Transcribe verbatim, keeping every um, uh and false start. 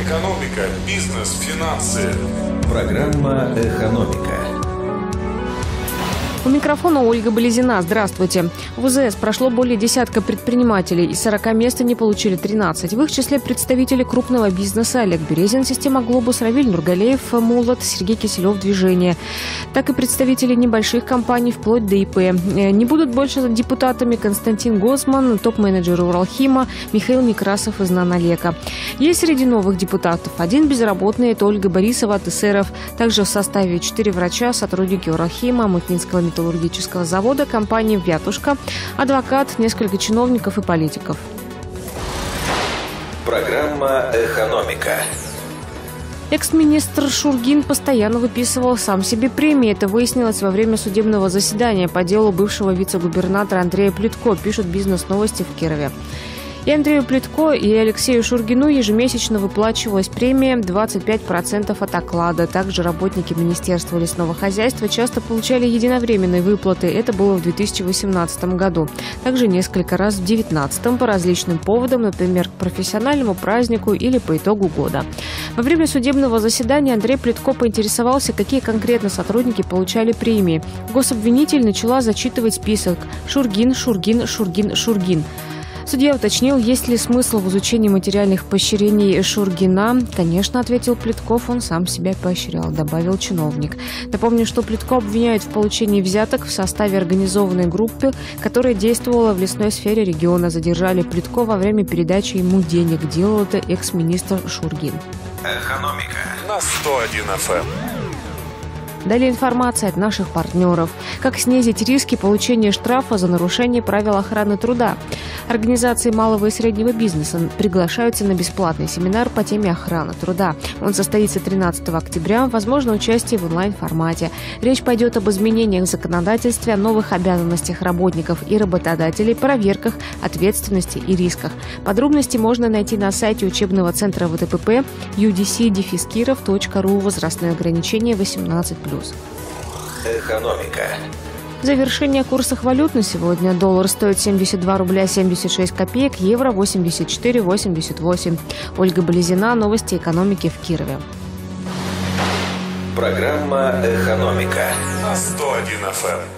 Экономика, бизнес, финансы. Программа «Экономика». У микрофона Ольга Болезина. Здравствуйте. В У Зэ Эс прошло более десятка предпринимателей. Из сорока мест они получили тринадцать. В их числе представители крупного бизнеса: Олег Березин, Система Глобус, Равиль Нургалеев, Молот, Сергей Киселев, Движение. Так и представители небольших компаний вплоть до И П. Не будут больше депутатами Константин Гозман, топ-менеджер Уралхима, Михаил Некрасов из Нанолека. Есть среди новых депутатов один безработный – это Ольга Борисова от Эс Эр Эф. Также в составе четыре врача, сотрудники Уралхима, Мытнинского металлургического завода, компании «Вятушка», адвокат, несколько чиновников и политиков. Программа «Экономика». Экс-министр Шургин постоянно выписывал сам себе премии. Это выяснилось во время судебного заседания по делу бывшего вице-губернатора Андрея Плитко, пишут «Бизнес-новости» в Кирове. И Андрею Плитко, и Алексею Шургину ежемесячно выплачивалась премия двадцать пять процентов от оклада. Также работники Министерства лесного хозяйства часто получали единовременные выплаты. Это было в две тысячи восемнадцатом году. Также несколько раз в две тысячи девятнадцатом по различным поводам, например, к профессиональному празднику или по итогу года. Во время судебного заседания Андрей Плитко поинтересовался, какие конкретно сотрудники получали премии. Гособвинитель начала зачитывать список: Шургин, Шургин, Шургин, Шургин. Судья уточнил, есть ли смысл в изучении материальных поощрений Шургина. «Конечно», — ответил Плитков, — «он сам себя поощрял», — добавил чиновник. Напомню, что Плитко обвиняют в получении взяток в составе организованной группы, которая действовала в лесной сфере региона. Задержали Плитко во время передачи ему денег. Делал это экс-министр Шургин. Экономика на сто один эф эм. Далее информация от наших партнеров. Как снизить риски получения штрафа за нарушение правил охраны труда. Организации малого и среднего бизнеса приглашаются на бесплатный семинар по теме охраны труда. Он состоится тринадцатого октября. Возможно участие в онлайн-формате. Речь пойдет об изменениях в законодательстве, о новых обязанностях работников и работодателей, проверках, ответственности и рисках. Подробности можно найти на сайте учебного центра вэ тэ пэ пэ ю ди си дефис киров точка ру. Возрастное ограничение восемнадцать плюс. «Экономика». Завершение курсов валют на сегодня. Доллар стоит семьдесят два рубля семьдесят шесть копеек, евро восемьдесят четыре восемьдесят восемь. Ольга Болезина, новости экономики в Кирове. Программа «Экономика» на сто один эф эм.